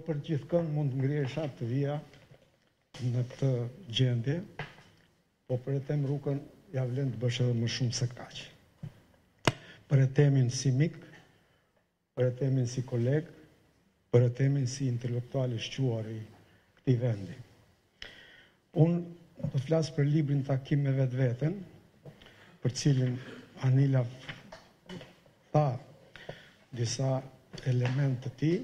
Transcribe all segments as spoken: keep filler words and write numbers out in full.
për gjithkën mund ngriesha të vija në këtë gjendje, po për e tem rrugën ja vlen të bësh edhe më shumë se kaq. Për e temin si mik, për e temin si koleg, për e temin si intelektual i shquar i këtij vendi. Unë do flas për librin Takim me vetveten, për cilin Anila tha disa elemente të tij,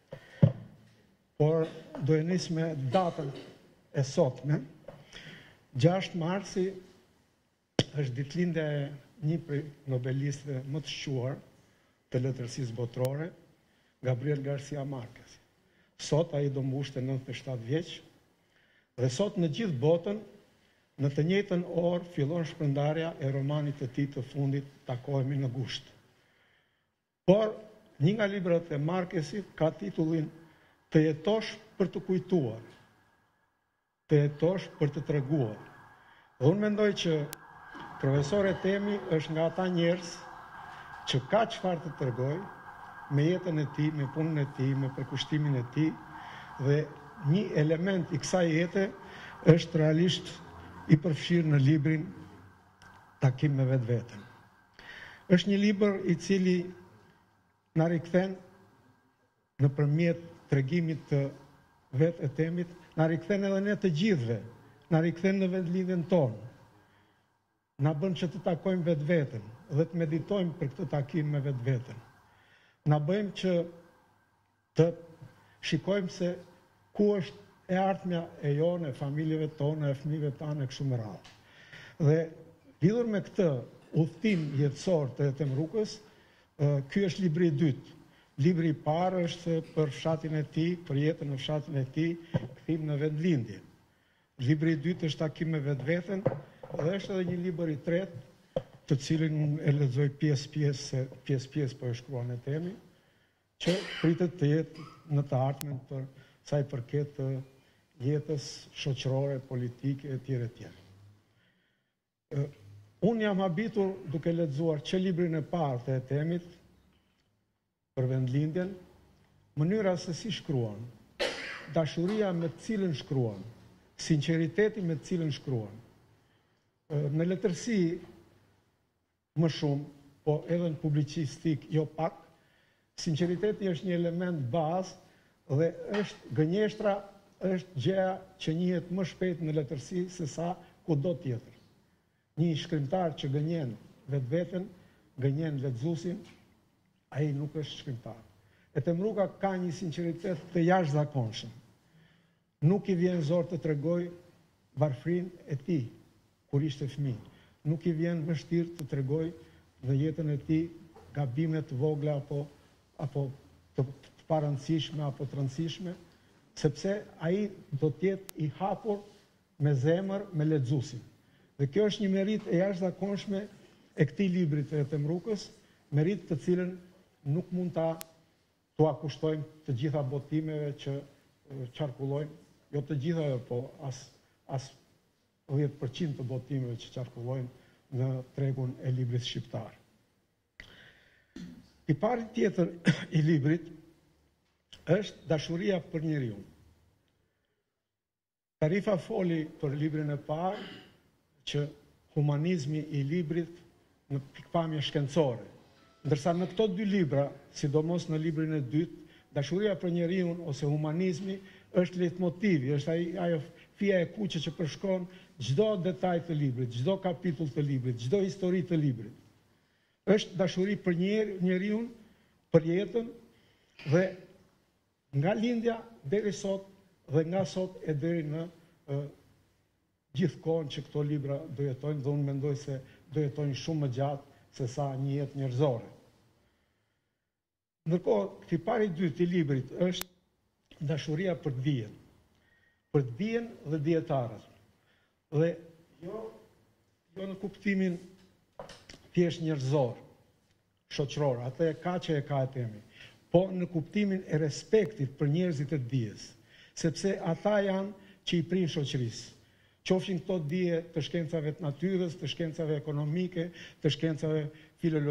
por do e nis me datën e sotme. gjashtë marsi është ditëlindja e një prej nobelistëve më të shquar të letërsisë botërore, Gabriel Garcia Marquez. Sot ai do mbushte nëntëdhjetë e shtatë vjeç, dhe sot në gjithë botën, në të njëjtën orë fillon shpërndarja e romanit të tij të fundit, Takohemi në gusht. Por një nga librat e Marquezit ka titullin Të jetosh për të kujtuar, të jetosh për të treguar. Dhe unë mendoj që profesori Temi është nga ata njerëz që ka çfarë të tregoj me jetën e tij, me punën e tij, me përkushtimin e tij, dhe një element i kësaj jete është realisht i përfshirë në librin Takim me vetveten. Është një libër i cili na rikthen nëpërmjet tregimit të vetë e Temit, na rikthen edhe ne të gjithëve, na rikthen në vendlindjen tonë. Na bën që të takojmë vetveten dhe të meditojmë për këtë takim me vetveten. Na bëjmë që të shikojmë se ku është e ardhmja e jone, e familjeve tonë, e fëmijëve tanë e kështu me radhë. Dhe lidhur me këtë udhtim jetësor të Etem Rukës, ky është libri i dytë. Libri i parë është për fshatin e tij, për jetën në fshatin e tij, kthim në vendlindje. Libri i dytë është Takim me vetveten, dhe është edhe një libër i tretë, të cilin unë e lexoj pjesë-pjesë, pjesë-pjesë po e shkruan e Temi, që pritet të jetë në të ardhmen për sa i përket të jetës shoqërore, politike etj etj. Unë jam habitur duke lexuar që librin e parë të Temit për vendlindjen, mënyra se si shkruan, dashuria me të cilën shkruan, sinqeriteti me të cilën shkruan. Në letërsi më shumë, po edhe në publicistik jo pak, sinqeriteti është një element bazë dhe është gënjeshtra, është gjëja që njihet më shpejt në letërsi se sa kudo tjetër. Një shkrimtar që gënjen vetveten, gënjen lexuesin, ai nuk është shkrimtar. Etem Ruka ka një sinqeritet të jashtëzakonshëm. Nuk i vjen zor të tregoj varfrinë e tij kur ishte fëmijë. Nuk i vjen vështirë të tregoj në jetën e tij gabimet të vogla apo apo të parëndësishme apo të rëndësishme, sepse ai do të jetë i hapur me zemër me lexuesin. Dhe kjo është një merit e jashtëzakonshme e këtij libri të Etem Rukës, merit të cilën nuk mund ta tua kushtojmë të gjitha botimeve që qarkullojnë, jo të gjitha, po as as dhjetë përqind të botimeve që qarkullojnë në tregun e librit shqiptar. I pari tjetër i librit është Dashuria për njeriu. Tarifa foli për librin e parë që humanizmi i librit në pikpamje shkencore. Ndërsa në këto dy libra, sidomos në librin e dytë, Dashuria për njeriu ose humanizmi është leitmotivi, është ajo fija e kuqe që përshkron çdo detaj të librit, çdo kapitull të librit, çdo histori të librit. Është dashuri për njeriu, për jetën, dhe nga lindja deri sot dhe nga sot e deri në gjithë kohën që këto libra do jetojnë, dhe unë mendoj se do jetojnë shumë më gjatë se sa një jetë njerëzore. Ndërkohë, këti pari dytë i librit është dashuria për të dijen. Për të dijen dhe dietarët. Dhe jo, jo në kuptimin thjesht njerëzor, shoqëror, atë e ka që e ka e Temi, po në kuptimin e respektit për njerëzit e dijes, sepse ata janë që i prinë shoqërisë. Qofshin këto dije të shkencave të natyrës, të shkencave ekonomike, të shkencave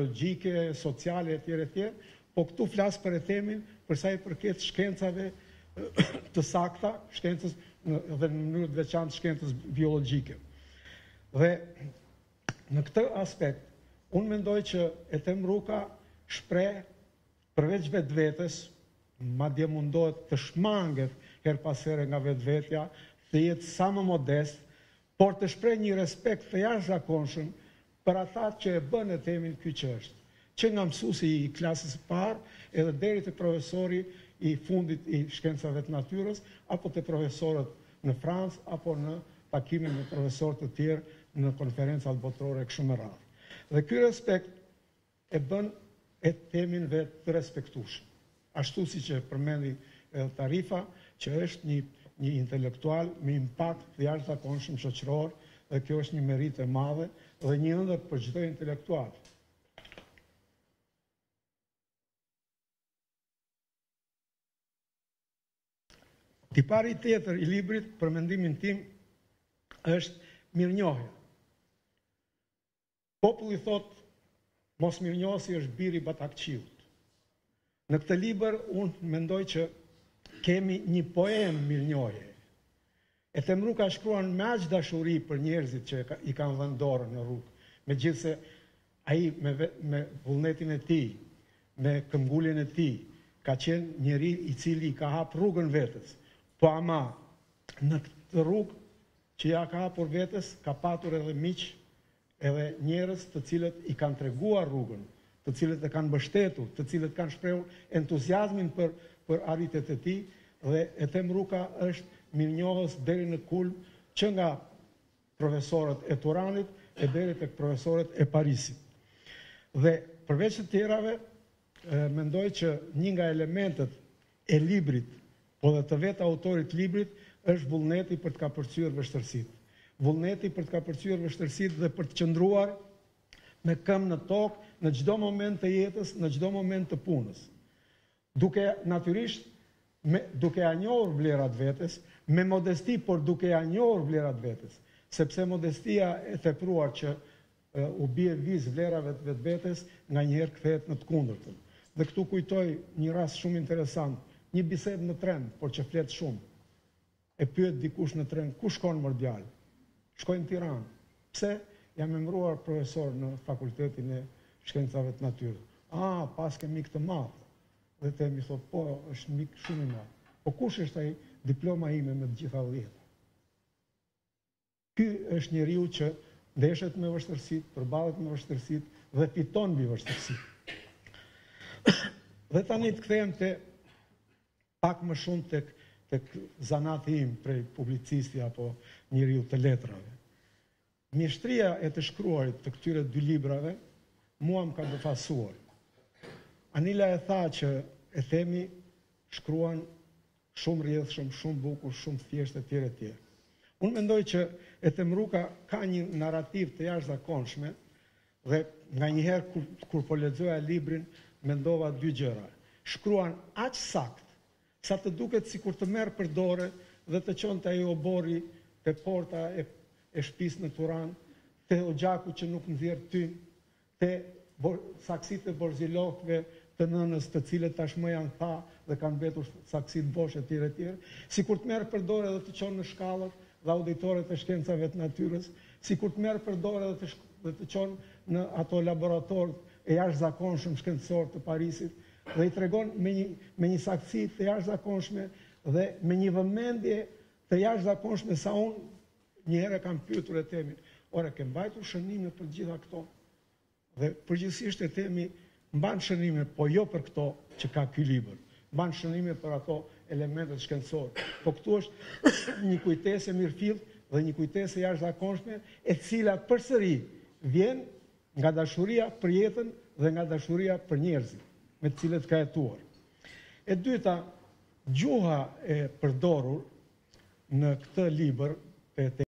filologjike, sociale etj etj, po këtu flas për Temin për sa i përket shkencave të sakta shkencës dhe në mënyrë të veçantë shkencës biologjike. Dhe në këtë aspekt, unë mendoj që Ethem Ruka shpreh përveç vetvetes, madje mundohet të shmanget her pas here nga vetvetja, të jetë sa më modest, por të shpreh një respekt të jashtëzakonshëm për ata që e bën Ethemin ky që është. Që nga mësuesi i klasës së parë, edhe deri te profesori i fundit i shkencave të natyrës, apo te profesorët në Francë, apo në takime me profesorë të tjerë në konferencat botërore kështu me radhë. Dhe ky respekt e bën Ethemin vetë të respektueshëm. Ashtu siç e përmendi edhe Tarifa, që është një një intelektual me impakt të jashtëzakonshëm shoqëror, dhe kjo është një meritë e madhe dhe një ëndër për çdo intelektual. Tipari tjetër i librit, për mendimin tim, është mirënjohja. Populli thot, mos mirënjohësi është biri batakqiut. Në këtë libër, unë mendoj që kemi një poem mirënjohje. Ethem Ruka shkruan me aq dashuri për njerëzit që i kanë dhënë dorën në rrugë, megjithse ai me, me vullnetin e tij, me këmbguljen e tij, ka qenë njeri i cili i ka hap rrugën vetes. Po ama në këtë rrugë që ja ka hapur vetes, ka patur edhe miq, edhe njerëz të cilët i kanë treguar rrugën, të cilët e kanë mbështetur, të cilët kanë shprehur entuziazmin për për arritjet e tij, dhe Ethem Ruka është mirënjohës deri në kulm, që nga profesorët e Turanit e deri tek profesorët e Parisit. Dhe përveç të tjerave, mendoj që një nga elementet e librit, po dhe të vetë autorit librit, është vullneti për të kapërcyer vështirësitë. Vullneti për të kapërcyer vështirësitë dhe për të qëndruar me këmbë në tokë në çdo moment të jetës, në çdo moment të punës. Duke natyrisht, me, duke a njohur vlerat vetes, me modesti, por duke a njohur vlerat vetes, sepse modestia e tepruar që uh, u bie viz vlerave të vetvetes, nga njëherë kthehet në të kundërtën. Dhe këtu kujtoj një rast shumë interesant, një bisedë në tren, por që flet shumë. E pyet dikush në tren, ku shkon mor djalë? Shkoj në Tiranë. Pse? Jam emëruar profesor në Fakultetin e Shkencave të Natyrës. Ah, pas ke mik të madh. Dhe te mi thot, po, është mik shumë i madh. Po kush është ai? Diploma ime me të gjitha dhjetë. Ky është njeriu që ndeshet me vështirësitë, përballet me vështirësitë dhe fiton mbi vështirësitë. Dhe tani të kthehem te pak më shumë tek tek zanati im prej publicisti apo njeriu të letrave. Mjeshtria e të shkruarit të këtyre dy librave mua më ka befasuar. Anila e tha që Ethemi shkruan shumë rrjedhshëm, shumë bukur, shumë thjesht e tjerë e tjerë. Unë mendoj që Ethem Ruka ka një narrativ të jashtëzakonshme dhe nga njëherë kur, kur po lexoja librin mendova dy gjëra. Shkruan aq sakt sa të duket sikur të merr për dorë dhe të çonte ai obori te porta e, e shtëpisë në Turanë, te ogjaku që nuk nxjerr tym, te saksitë e borzilokëve të nënës, të cilët tashmë janë tha dhe kanë mbetur saksitë bosh e tjerë e tjerë, sikur të merr për dorë dhe të çon në shkallët dhe auditoret e shkencave të natyrës, sikur të merr për dorë dhe të, dhe të çon në ato laboratorët e jashtëzakonshëm shkencor të Parisit, dhe i tregon me një, me një saktësi të jashtëzakonshme dhe me një vëmendje të jashtëzakonshme sa unë një herë kam pyetur Ethemin, ora ke mbajtur shënime për gjitha këto? Dhe përgjithsisht Ethemi mban shënime, po jo për këto që ka ky libër. Mban shënime për ato elementet shkencore. Po këtu është një kujtesë e mirëfillt dhe një kujtesë e jashtëzakonshme, e cila përsëri vjen nga dashuria për jetën dhe nga dashuria për njerëzit me të cilët ka jetuar. E dyta, gjuha e përdorur në këtë libër